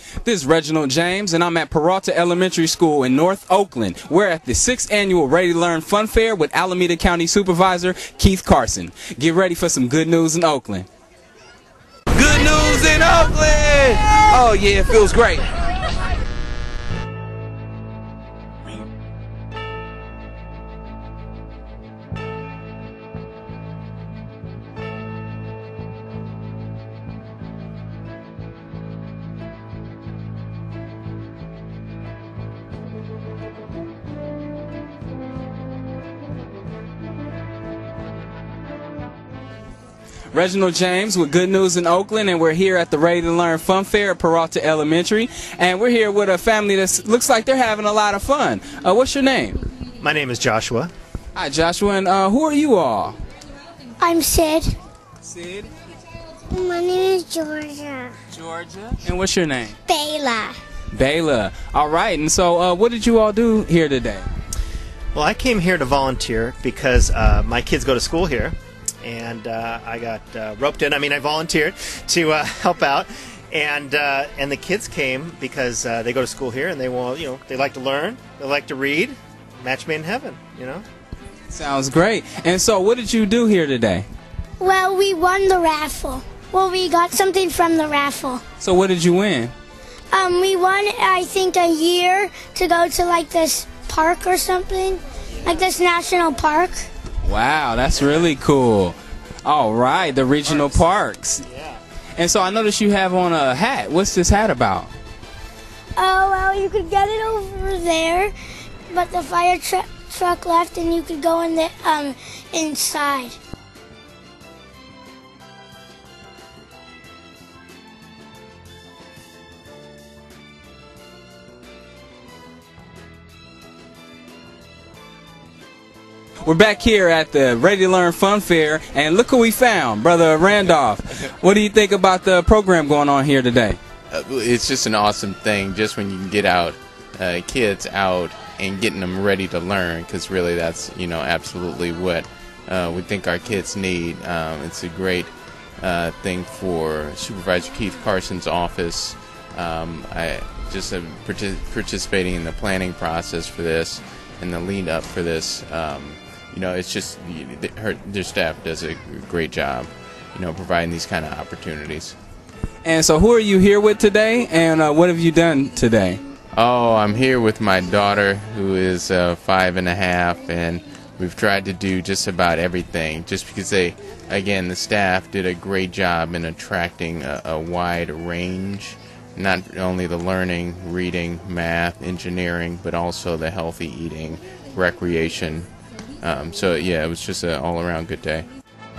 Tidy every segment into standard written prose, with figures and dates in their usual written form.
This is Reginald James, and I'm at Peralta Elementary School in North Oakland. We're at the 6th Annual Ready to Learn Fun Fair with Alameda County Supervisor Keith Carson. Get ready for some good news in Oakland. Good news in Oakland! Oh yeah, it feels great. Reginald James with good news in Oakland, and we're here at the Ready to Learn Fun Fair at Peralta Elementary, and we're here with a family that looks like they're having a lot of fun. What's your name? My name is Joshua. Hi, Joshua, and who are you all? I'm Sid. Sid. My name is Georgia. Georgia. And what's your name? Bayla. Bayla. All right, and so what did you all do here today? Well, I came here to volunteer because my kids go to school here, and I got roped in. I mean, I volunteered to help out, and the kids came because they go to school here, and they want, they like to learn, they like to read. Match made in heaven, Sounds great. And so, what did you do here today? Well, we won the raffle. Well, we got something from the raffle. So, what did you win? We won, I think, a year to go to like this park or something, like this national park. Wow, that's really cool. All right, the regional parks. Yeah. And so I noticed you have on a hat. What's this hat about? Oh, well, you could get it over there, but the fire truck left, and you could go in the inside. We're back here at the Ready to Learn Fun Fair, and look who we found, Brother Randolph. What do you think about the program going on here today? It's just an awesome thing, just when you can get out, kids out and getting them ready to learn, because really that's, absolutely what we think our kids need. It's a great thing for Supervisor Keith Carson's office. I just participating in the planning process for this and the lead up for this. It's just their staff does a great job, providing these kind of opportunities. And so who are you here with today, and what have you done today? Oh, I'm here with my daughter, who is 5.5, and we've tried to do just about everything, just because the staff did a great job in attracting a wide range, not only the learning, reading, math, engineering, but also the healthy eating, recreation. So yeah, it was just an all-around good day.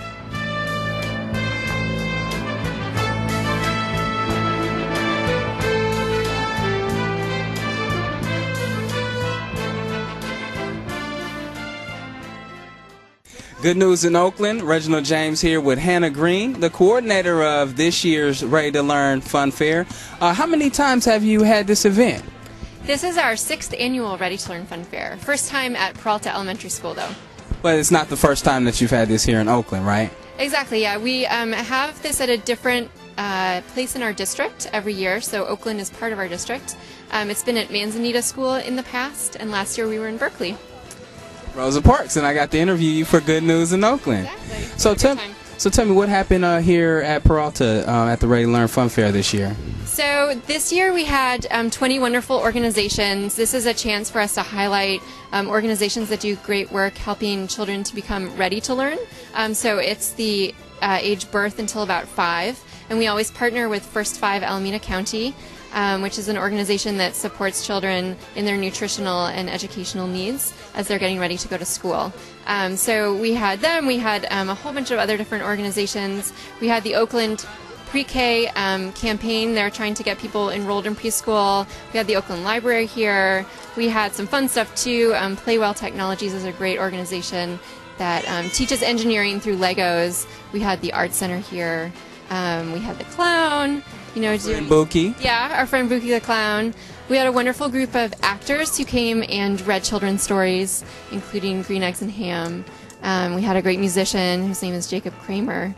Good news in Oakland. Reginald James here with Hannah Green, the coordinator of this year's Ready to Learn Fun Fair. How many times have you had this event? This is our 6th annual Ready to Learn Fun Fair. First time at Peralta Elementary School, though. But it's not the first time that you've had this here in Oakland, right? Exactly, yeah. We have this at a different place in our district every year, so Oakland is part of our district. It's been at Manzanita School in the past, and last year we were in Berkeley. Rosa Parks, and I got to interview you for Good News in Oakland. Exactly. So tell me what happened here at Peralta at the Ready to Learn Fun Fair this year. So this year we had 20 wonderful organizations. This is a chance for us to highlight organizations that do great work helping children to become ready to learn. So it's the age birth until about 5, and we always partner with First 5 Alameda County, which is an organization that supports children in their nutritional and educational needs as they're getting ready to go to school. So we had them, we had a whole bunch of other different organizations. We had the Oakland Pre-K campaign. They're trying to get people enrolled in preschool. We had the Oakland Library here. We had some fun stuff too. Playwell Technologies is a great organization that teaches engineering through Legos. We had the Art Center here. We had the clown. Buki. Yeah, our friend Buki the clown. We had a wonderful group of actors who came and read children's stories, including Green Eggs and Ham. We had a great musician whose name is Jacob Kramer.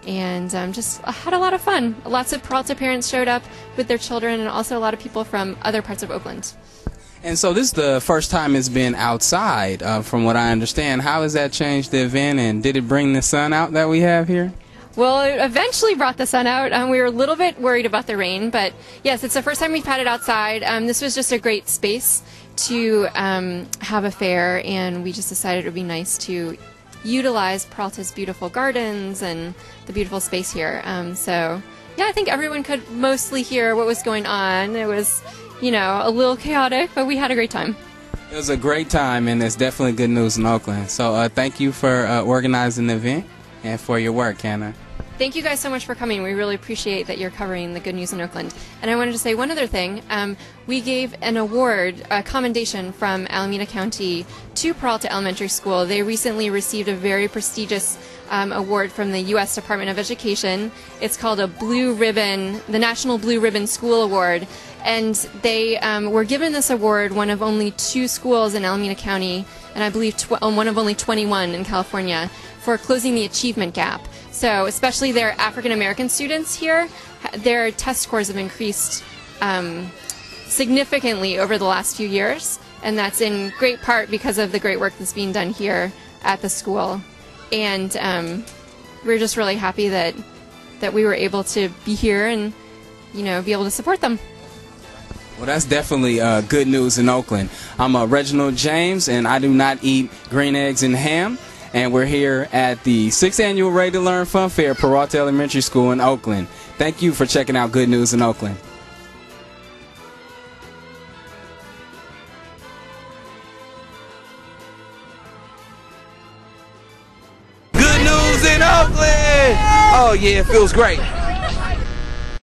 and just had a lot of fun. Lots of Peralta parents showed up with their children, and also a lot of people from other parts of Oakland. And so this is the first time it's been outside, from what I understand. How has that changed the event, and did it bring the sun out that we have here? Well, it eventually brought the sun out. We were a little bit worried about the rain, but yes, it's the first time we've had it outside. This was just a great space to have a fair, and we just decided it would be nice to utilize Peralta's beautiful gardens and the beautiful space here. So, yeah, I think everyone could mostly hear what was going on. It was, you know, a little chaotic, but we had a great time. It was a great time, and it's definitely good news in Oakland. So thank you for organizing the event and for your work, Hannah. Thank you guys so much for coming. We really appreciate that you're covering the good news in Oakland. And I wanted to say one other thing. We gave an award, a commendation from Alameda County to Peralta Elementary School. They recently received a very prestigious award from the U.S. Department of Education. It's called a Blue Ribbon, the National Blue Ribbon School Award. And they were given this award, one of only 2 schools in Alameda County, and I believe one of only 21 in California, for closing the achievement gap. So especially their African American students here, their test scores have increased significantly over the last few years, and that's in great part because of the great work that's being done here at the school. And we're just really happy that we were able to be here and, you know, be able to support them. Well, that's definitely good news in Oakland. I'm Reginald James, and I do not eat green eggs and ham. And we're here at the 6th Annual Ready to Learn Fun Fair, Peralta Elementary School in Oakland. Thank you for checking out Good News in Oakland. Good news in Oakland! Oh yeah, it feels great.